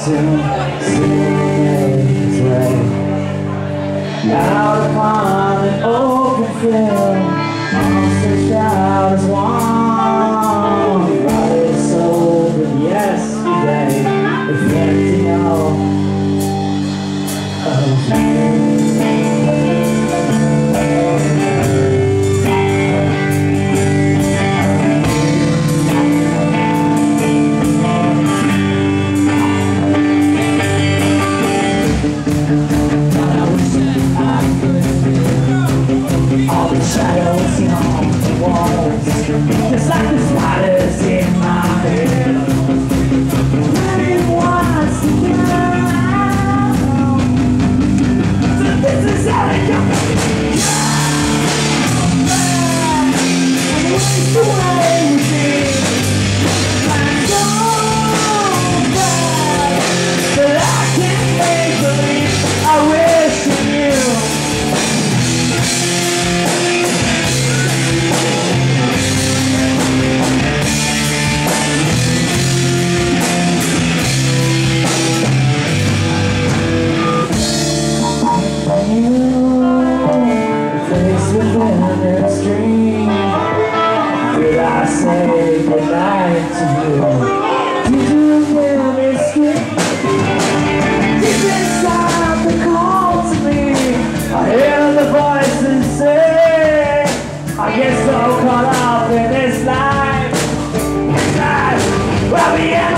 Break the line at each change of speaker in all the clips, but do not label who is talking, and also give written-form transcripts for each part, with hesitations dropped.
soon make its way out upon an open field, all stretched out as one, body, soul of yesterday, reflecting all of you. Shadows on the walls, just like the spiders in my head. Running once again. So this is how it comes. Come back and waste away with me. I'm so bad that I can't make believe I wish you knew. Did I say goodnight to you? Did you hear me scream? Deep inside the call to me, I hear the voices say, I get so caught up in this life, well, we am I.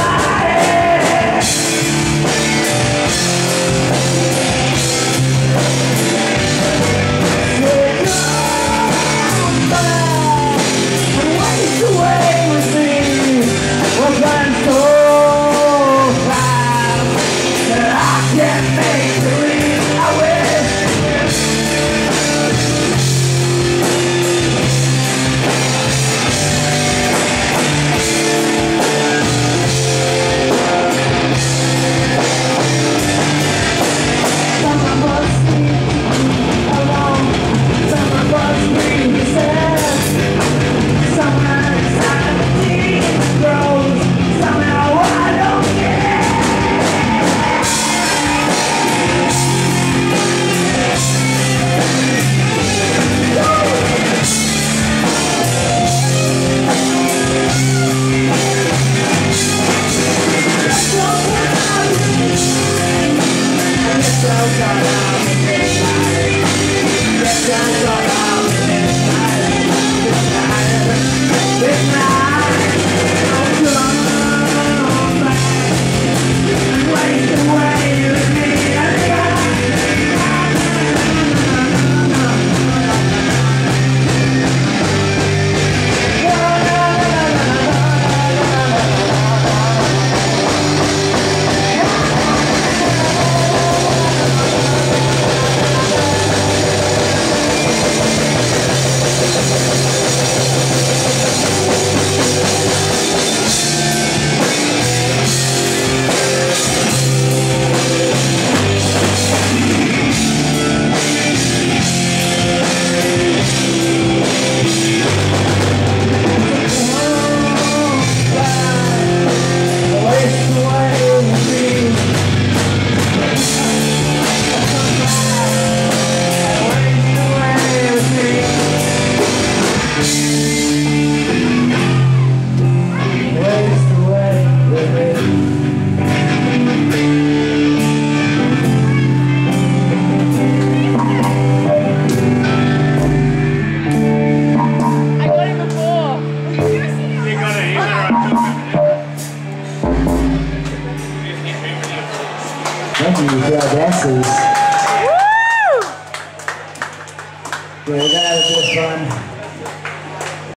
Thank you for our dancers.
Woo!
Yeah, we're gonna have a bit of fun.